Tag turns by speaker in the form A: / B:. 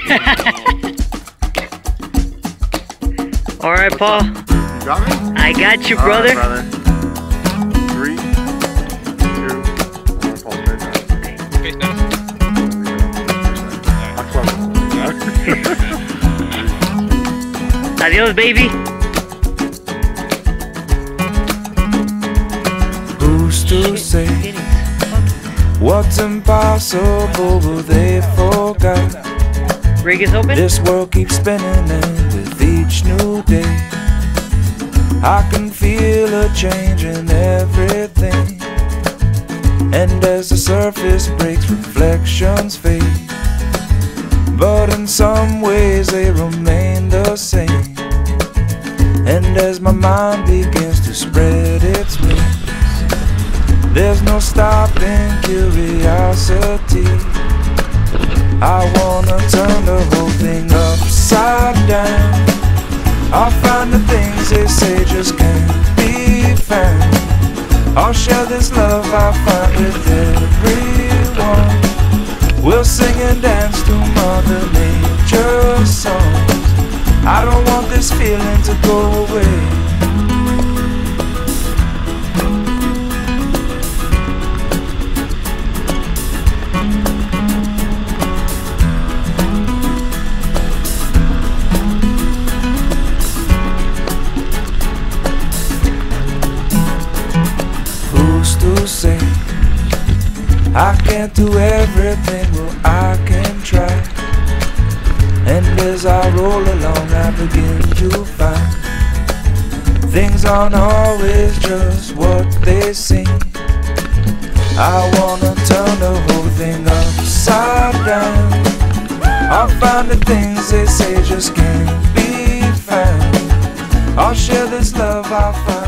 A: Alright, Paul.
B: You got me?
A: I got you, brother.
B: All right, brother. 3, 2, 1. Paul, straight down.
C: Face down.
B: I'll close it.
A: Adios, baby.
D: Who's to say what's impossible, but they forgot?
A: Rig is open.
D: This world keeps spinning, and with each new day I can feel a change in everything. And as the surface breaks, reflections fade, but in some ways they remain the same. And as my mind begins to spread its wings, there's no stopping curiosity. I wanna turn the whole thing upside down. I'll find the things they say just can't be found. I'll share this love I find with everyone. We'll sing and dance to Mother Nature's songs. I don't want this feeling to go away. To say I can't do everything, well I can try. And as I roll along I begin to find things aren't always just what they seem. I wanna turn the whole thing upside down. I'll find the things they say just can't be found. I'll share this love I find.